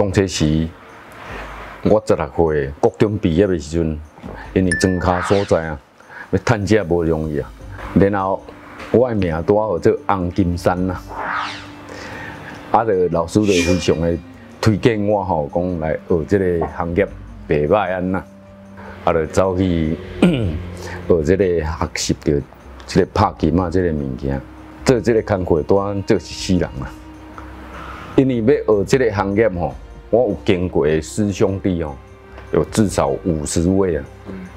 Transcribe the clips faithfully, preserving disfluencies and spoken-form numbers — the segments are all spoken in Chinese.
当初时我十六岁，高中毕业的时阵，因为庄卡所在啊，要趁食无容易啊。然后我的名带号做红金山呐，啊，着老师就非常的推荐我吼，讲来学这个行业袂歹安呐，啊，着走去学这个学习着这个拍琴啊，这个物件，做这个工课单做一世人啊。因为要学这个行业吼，我有经过的师兄弟哦，有至少五十位啊。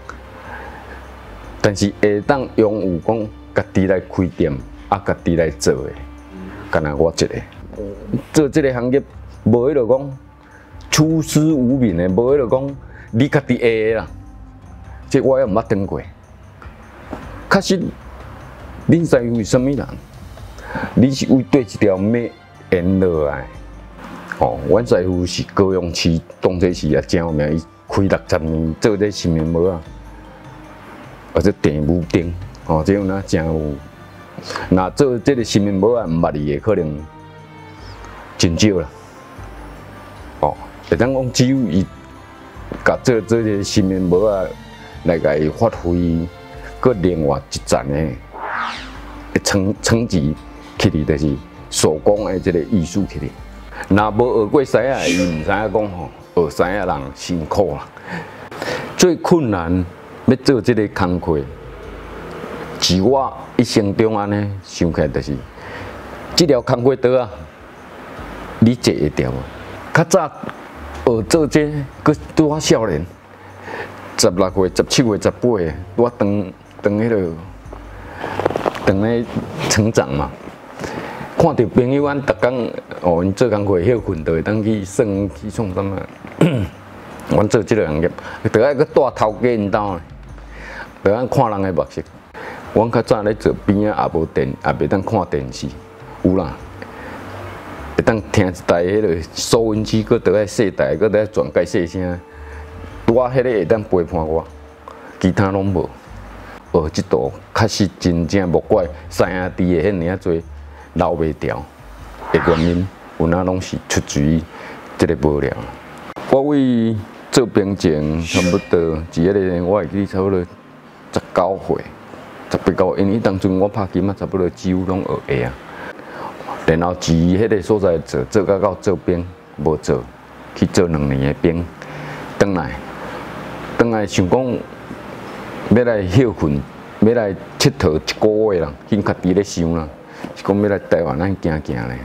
但是下当拥有讲家己来开店，啊家己来做的，干那我一个。做这个行业，无迄落讲出师无名的，无迄落讲你家己会的啦。这我也毋捌当过。确实，恁师傅是啥物人？你是为对一条马沿落来。哦，阮师傅是高雄市当初时也真有名，伊开六十年做这新面膜啊，或者电舞灯，哦，这种呐真有。那做这个新面膜啊，毋捌伊的可能真少啦。哦，会当讲只有伊甲做做这个新面膜啊，来甲伊发挥个另外一层的层层级起嚟，就是手工的这个艺术起嚟。若无学过师啊，伊毋知影讲吼，学师啊人辛苦啦。最困难要做这个工课，是我一生中安尼想起来，就是这条工课刀啊，你坐会掉无？较早学做这，佮拄我少年，十六岁、十七岁、十八岁，我当当迄落，当咧成长嘛。看到朋友，阮逐工哦，因做工课休困，就会当去算去创啥物。阮做即个行业，着爱去带头家因兜呢，着爱看人的目色。阮较早咧做边啊，也无电，也袂当看电视，有啦，会当听一台迄个收音机，佮着爱细台，佮着爱转介细声。拄啊，迄个会当陪伴我，其他拢无。学即道确实真正莫怪师兄弟的遐尔啊多。留袂掉的原因，有哪拢是出自于这个无聊。我为做编程差不多是迄个，我会记差不多十九岁、十八九岁，因为当阵我拍琴啊，差不多几乎拢学会啊。然后至于迄个所在做，做到到做编无做，去做两年的编，转来，转来想讲要来休困，要来佚佗一个月啦，因家己咧想啦。是讲要来台湾咱行行咧，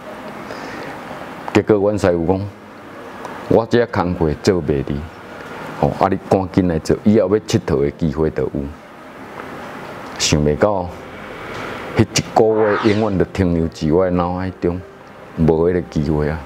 结果阮师傅讲，我这工课做袂离，吼，啊你赶紧来做，以后要佚佗的机会就有。想袂到，迄一个月永远就停留在我脑海中，无迄个机会啊。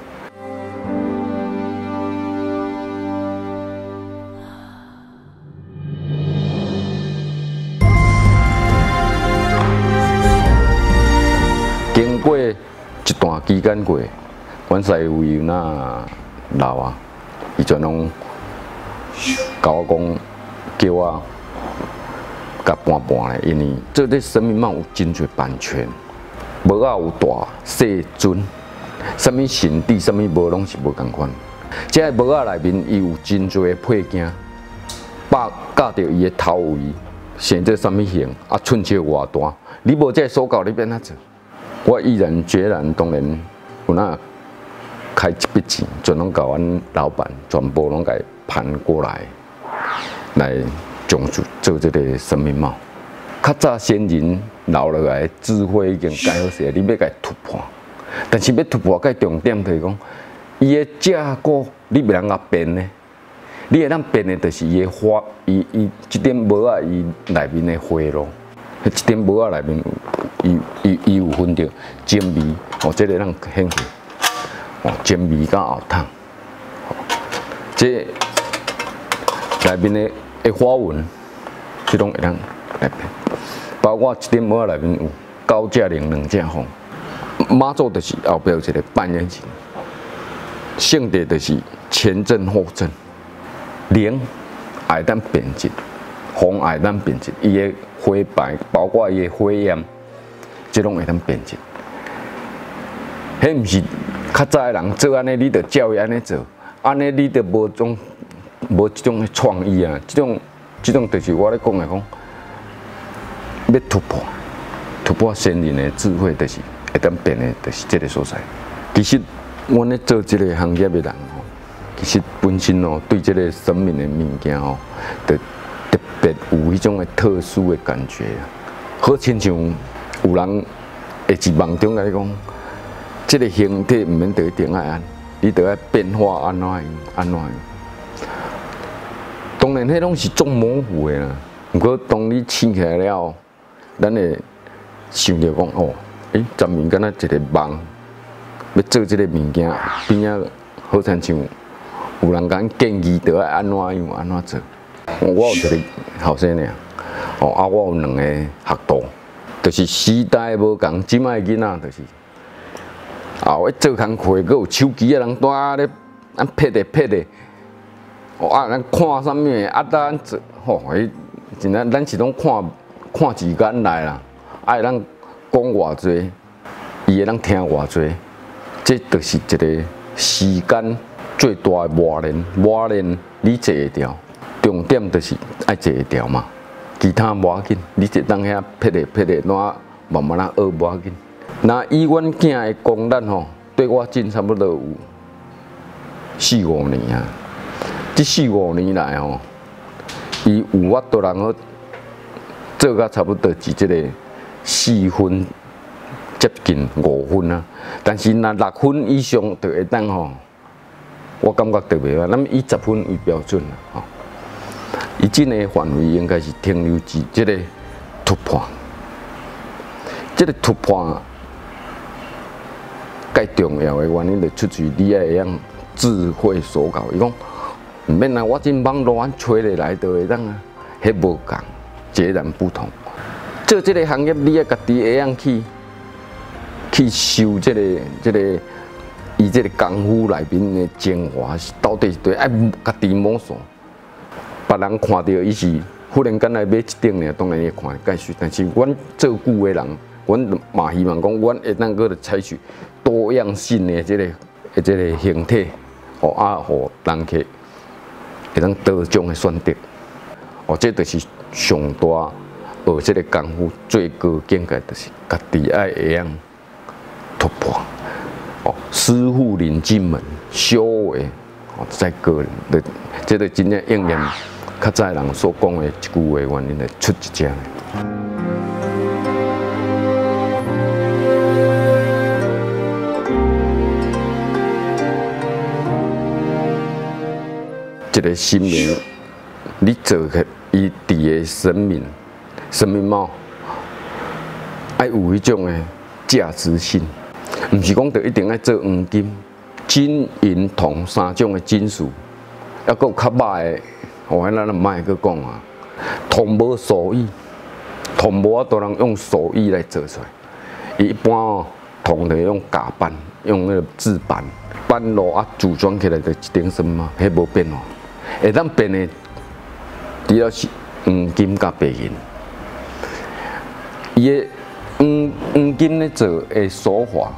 经过一段期间过，阮师傅有那老啊，伊全拢甲我讲，叫我甲搬搬咧，因为做这生命嘛有真侪版权，无啊有大细尊，什么神地，什么无拢是无共款。这个无啊内面伊有真侪配件，把教着伊的头围，选做什么型，啊寸尺偌大，你无这手稿，你变哪做？我毅然决然，当然有那开一笔钱，全拢甲阮老板全部拢甲盘过来，来种植做这个生命帽。较早先人留落来智慧已经改好势，你要甲突破，但是要突破，个重点就是讲，伊的价格你袂当甲变呢，你会当变的，就是伊的花，伊伊这点帽啊，伊内面的花咯。这点帽啊内面有，伊伊伊有分着尖味，哦，这个咱兴趣，哦，尖味甲后烫，哦，这内面的的花纹，这种会当来变。包括这点帽啊内面有九只龙、两只凤，马祖就是后壁有一个半圆形，性质就是前正后正，龙会当变质。红爱当变质，伊的花白，包括伊的花艳，这拢会当变质。迄毋是较早的人做安尼，你着照伊安尼做，安尼你着无种无即种创意啊！即种即种就是我咧讲的讲，要突破，突破先人的智慧，就是会当变的，就是即个所在。其实，阮咧做即个行业的人吼，其实本身哦，对即个生命的物件吼，就特别有迄种的特殊的感觉啊。好亲像有人会伫梦中甲你讲，即个形体毋免得一定爱安，你得爱变化安怎样安怎样。当然，迄拢是足模糊的啦。不过，当你醒起来了，咱会想着讲哦，诶，昨暝敢若一个梦，要做即个物件，边仔好亲像有人甲建议得爱安怎样安怎做。我有一个后生尔，哦啊，我有两个学徒，就是时代无共，即摆囡仔就是，后一做工课，佮有手机啊，人蹛咧按拍咧拍咧。哦啊，咱看啥物个啊？咱做吼，迄真咱咱是拢看看时间来啦。啊，会当讲偌济，伊会当听偌济，这就是一个时间最大的磨练。磨练你坐会调，重点就是爱坐会调嘛。其他无要紧，你就当遐撇咧撇咧，哪慢慢啊学无要紧。那以阮囝的功力吼，对我进差不多有四五年啊。这四五年来吼，伊有法度能够做到差不多是这个四分接近五分啊。但是若六分以上就会当吼，我感觉特别啊。咱以十分为标准啦吼。伊这个范围应该是停留在这个突破，这个突破最重要的原因就出自你爱样智慧所教。伊讲。毋免啊！我真网络安吹咧来就会当啊，迄无共，截然不同。做这个行业，你要家己会样去去修这个这个伊这个功夫内面的精华，是到底是对爱家己摸索。别人看到伊是忽然间来买一顶呢，当然会看介许。但是阮做久的人，阮嘛希望讲，阮会当个采取多样性的这个这个形体，哦啊，互人客。会当多种的选择，哦，这就是上大学这个功夫最高境界，就是家己爱会样突破。哦，师傅领进门，修为哦在个人的，这个真正应验较早人所讲的一句话原因来出一只。一个生命，你做起伊伫个生命，生命貌，爱有迄种的价值性，毋是讲着一定爱做黄金、金银铜三种的金属，还佫有较歹的，哦，咱唔卖佫讲啊，铜无手艺，铜无法度人用手艺来做出来，伊一般哦，铜就用夹板，用那个制板，板落啊组装起来就一顶身嘛，迄无变哦。会当变的，除了是黄金甲白银，伊的黄黄金咧做的手法，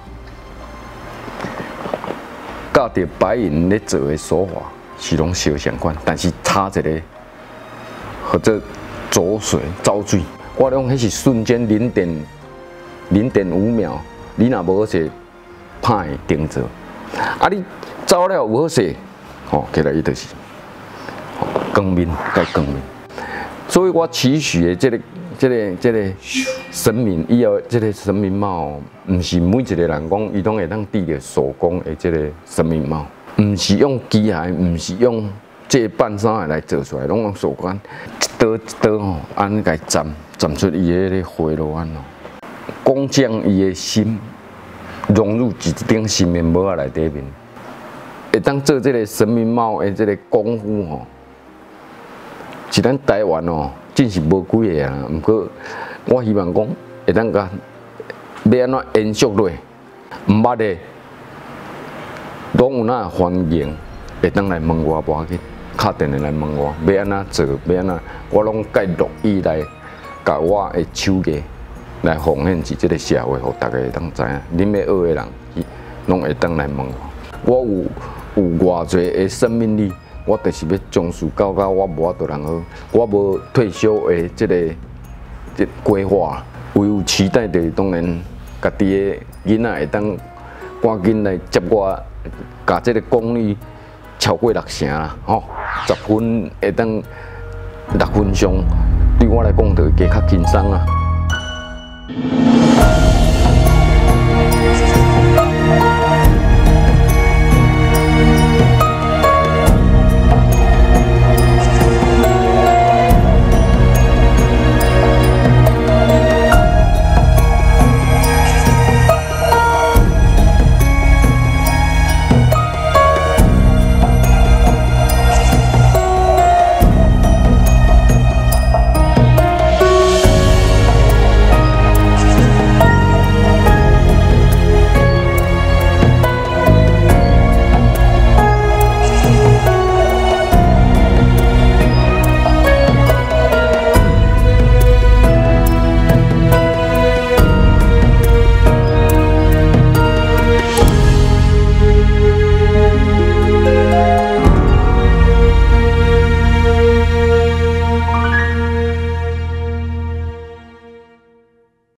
甲着白银咧做的手法是拢相相款，但是差一个或者走水走水，我讲迄是瞬间零点零点五秒，你若无好势，歹定做，啊你走了有好势，吼，起来伊就是。光明该光明，所以我期许的这个、这个、这个神明以后，这个神明帽，唔是每一个人讲，伊拢会当戴着手工的这个神明帽，唔是用机械，唔是用这半衫来做出来，拢用手工，一刀一刀吼，安尼来斩，斩出伊的个花落安咯，讲将伊的心融入一顶神明帽内底面，会当做这个神明帽的这个功夫吼。是咱台湾哦，真是无几个啊。毋过我希望讲会当甲要安怎延续落，毋捌的，拢有哪欢迎会当来问我，无要紧，敲电话来问我，要安怎做，要安怎，我拢介乐意来，甲我的手艺来奉献至这个社会，互大家会当知影，恁要学的人， 拢会当来问我。我有有偌济的生命力，我就是要从事到到我无法度人好，我无退休的即、这个即、这个、规划，唯有期待着当然家己的囡仔会当赶紧来接我，甲即个功率超过六成啦，吼，十分会当六分上，对我来讲就会加较轻松啊。